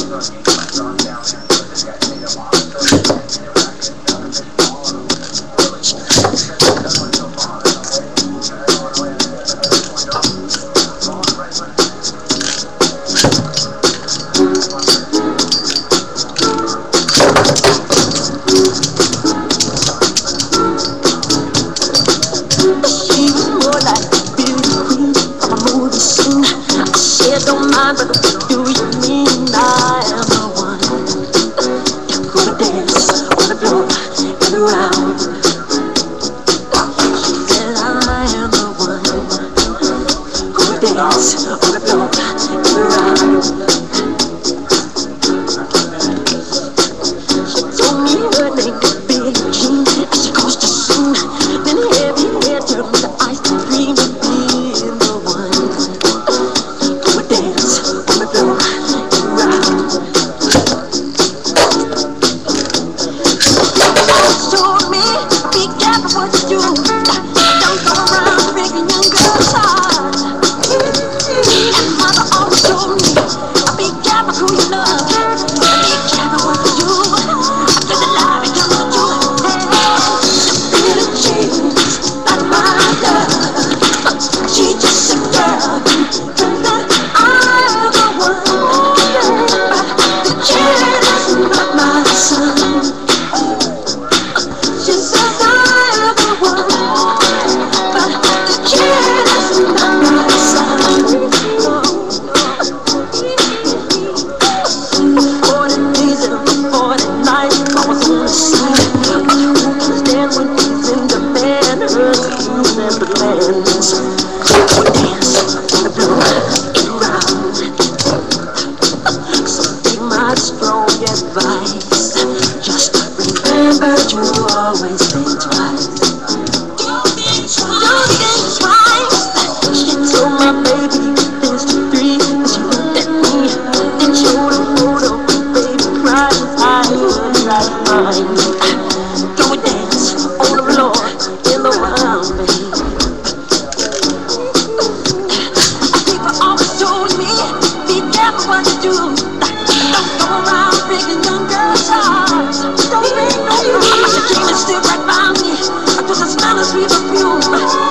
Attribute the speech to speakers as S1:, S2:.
S1: Don't mind, but what do you mean I am the one? You're gonna dance on the floor and around. She said I am the one. Gonna dance on the floor and around. She told me her name was Billie Jean, and she caused a scene. Then heavy hair turned to ice cream and being the one. What you do? Don't go around breaking young girls' hearts. And mother always told me, be careful who you love, be careful what you do. After the lie becomes the truth. Feel a change, not my love. She just a girl, and that I'm the one. But the child is not my son. She says strong advice. Just remember to always think twice. Don't think twice. She told my baby there's 3, and she looked at me and showed a photo. Baby crying, I would like mine. Go and dance on the floor in the wild, baby. People always told me, be careful what you do. Don't go around breaking young girls' hearts. Don't break no heart. My dream is still right by me. I just smell a sweet perfume.